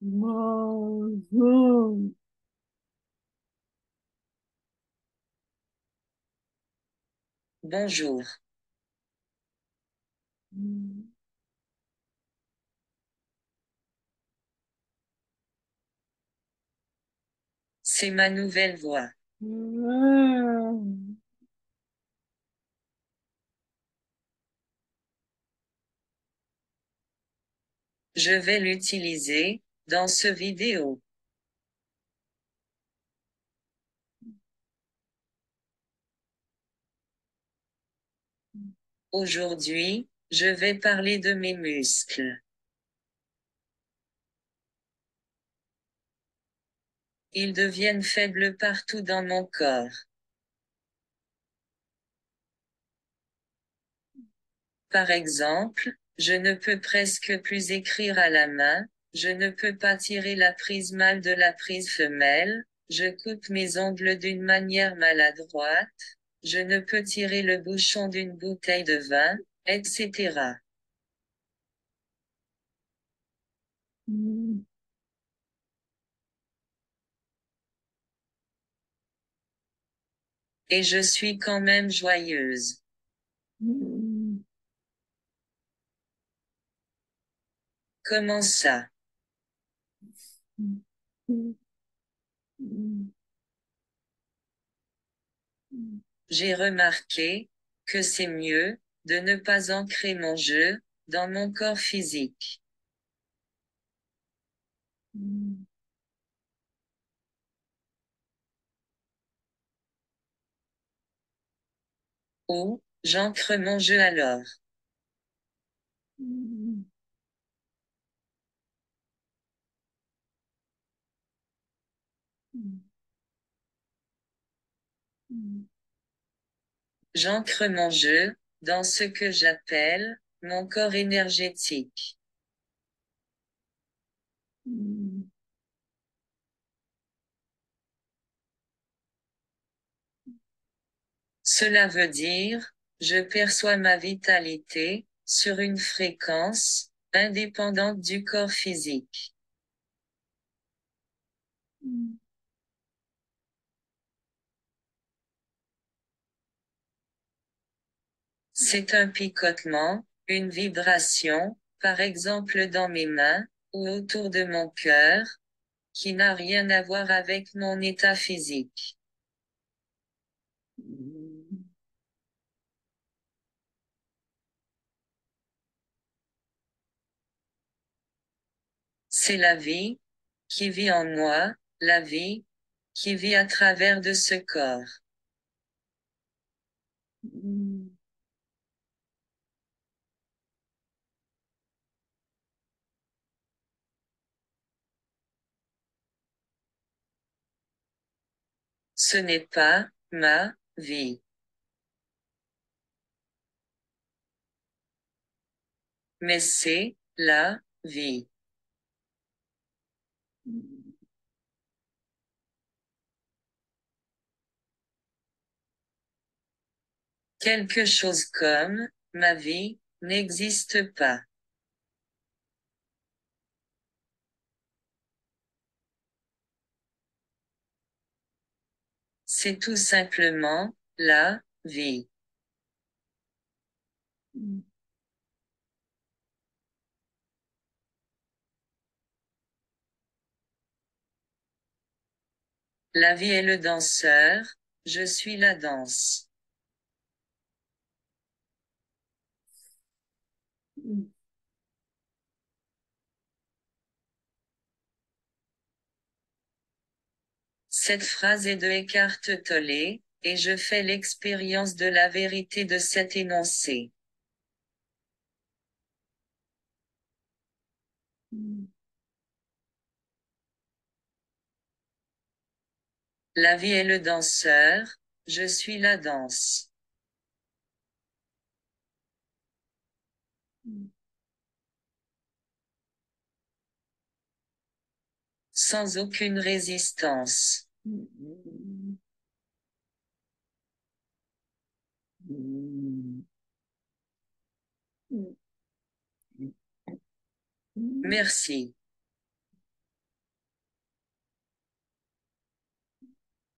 Bonjour. Bonjour, c'est ma nouvelle voix. Je vais l'utiliser dans ce vidéo. Aujourd'hui, je vais parler de mes muscles. Ils deviennent faibles partout dans mon corps. Par exemple, je ne peux presque plus écrire à la main, je ne peux pas tirer la prise mâle de la prise femelle, je coupe mes ongles d'une manière maladroite, je ne peux tirer le bouchon d'une bouteille de vin, etc. Et je suis quand même joyeuse. Comment ça? J'ai remarqué que c'est mieux de ne pas ancrer mon jeu dans mon corps physique. Ou, j'ancre mon jeu alors. J'ancre mon jeu dans ce que j'appelle mon corps énergétique. Cela veut dire, je perçois ma vitalité sur une fréquence indépendante du corps physique. C'est un picotement, une vibration, par exemple dans mes mains, ou autour de mon cœur, qui n'a rien à voir avec mon état physique. C'est la vie, qui vit en moi, la vie, qui vit à travers de ce corps. Ce n'est pas, ma, vie. Mais c'est, la, vie. Quelque chose comme, ma vie, n'existe pas. C'est tout simplement, la, vie. La vie est le danseur, je suis la danse. Cette phrase est de Eckhart Tolle, et je fais l'expérience de la vérité de cet énoncé. La vie est le danseur, je suis la danse. Sans aucune résistance. Merci.